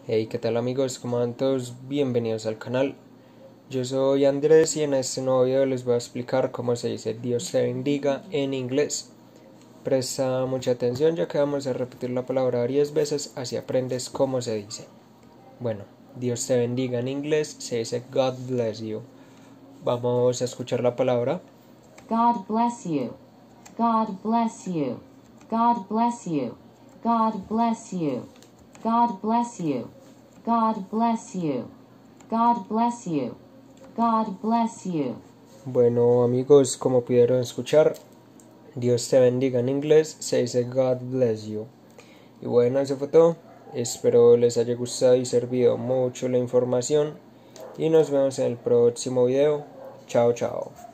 Hey, ¿qué tal amigos? ¿Cómo van todos? Bienvenidos al canal. Yo soy Andrés y en este nuevo video les voy a explicar cómo se dice Dios te bendiga en inglés. Presta mucha atención ya que vamos a repetir la palabra varias veces, así aprendes cómo se dice. Bueno, Dios te bendiga en inglés se dice God bless you. Vamos a escuchar la palabra. God bless you. God bless you. God bless you. God bless you. God bless you. God bless you. God bless you. God bless you. Bueno amigos, como pudieron escuchar, Dios te bendiga en inglés se dice God bless you. Y bueno, eso fue todo. Espero les haya gustado y servido mucho la información. Y nos vemos en el próximo video. Chao, chao.